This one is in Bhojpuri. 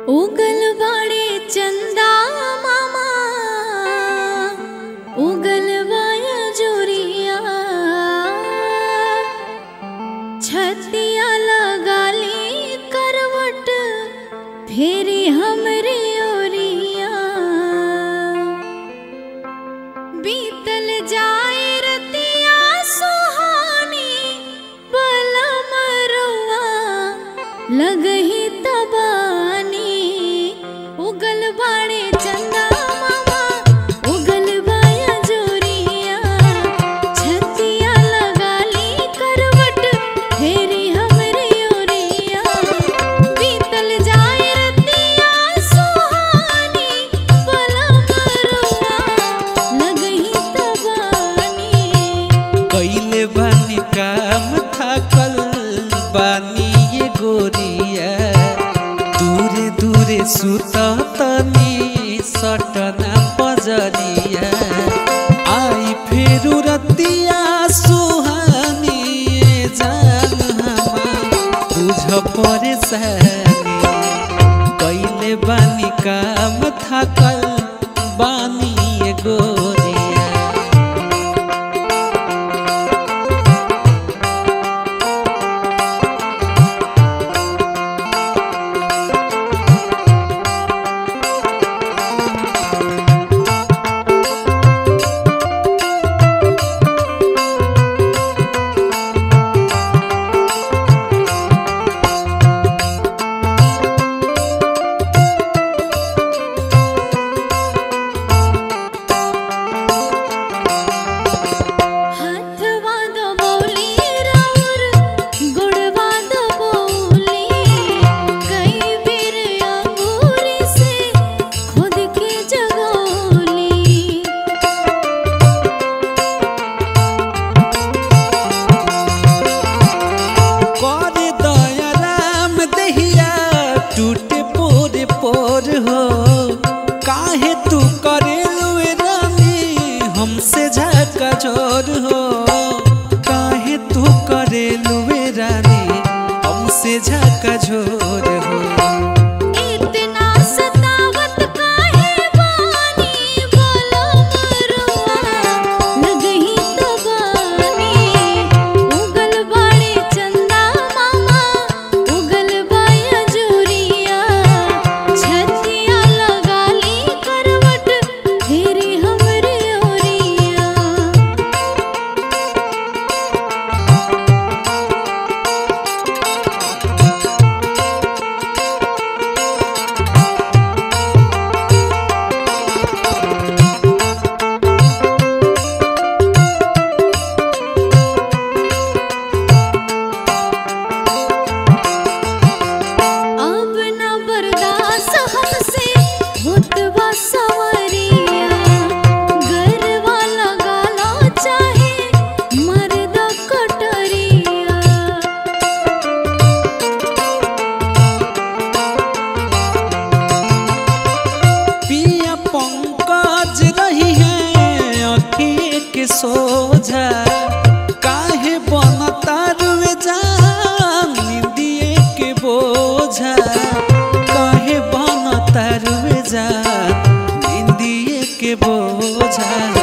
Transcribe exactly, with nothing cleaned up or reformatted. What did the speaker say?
उगल बाड़े चंदा मामा उगल वाया जोरिया छतिया लगाली करवट फेरी हमरे ओरिया बीतल जाए रतिया सुहानी बला मरुआ लगही तबानी उगल बाड़े चंदा मामा उगल बाया जोरिया छतिया लगाली करवट फेरी हमरे ओरिया बीतल जाए रतिया सुहानी बला मरुआ लगही तबानी कइले बानी काम थाकल बानी ये गोरिया दूरे दूरे सुता तनी सटना पजरिया आई फेरू रतिया सुहानी जान हमार बुझ परेशानी कइले बानी काम थाकल बानी ये गोरिया। टूटे पोरे पोर हो काहे तू करेलु रानी हमसे झका जोर हो काहे तू करेलु रानी हमसे झका जोर हो इतना सतावत काहे बानी बोलो मरुआ लगही तबानी उगल बाड़े चंदा मामा उगल बाया जोरिया छतिया लगाली करवट फेरी हमरे ओरिया अब ना बर्दाश्त हमसे होत बा सवरिया गरवा लगाला चाहे मर्द कटरिया पिया पंकज रही है अखिए के सोझा काहे बनता रुए जान निंदिए के बोझा काहे बनता रुए जान निंदिए के बोझा।